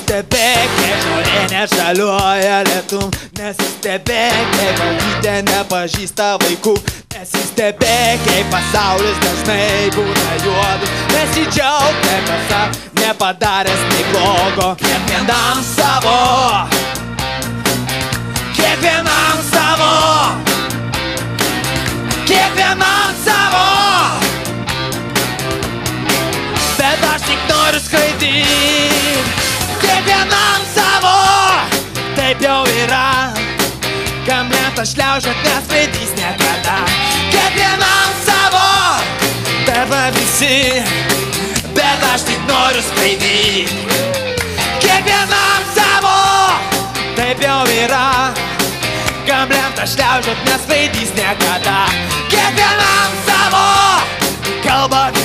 Nesistebėk, kaip žolė nežaliuoja lietum. Nesistebėk, kaip avytė nepažįsta vaikų. Nesistebėk, kaip pasaulis dažnai būna juodus. Nesidžiauk, kaip pasaulis nepadaręs nei blogo. Kiekvienam savo, kiekvienam savo, kiekvienam savo. Bet aš tik noriu skraidyt, kiekvienam savo. Taip jau yra, kam lentą šliaužiat neskraidys niekada. Kiekvienam savo, bet va visi, bet aš tik noriu skraidyt. Kiekvienam savo, taip jau yra, kam lentą šliaužiat neskraidys niekada. Kiekvienam savo, kalba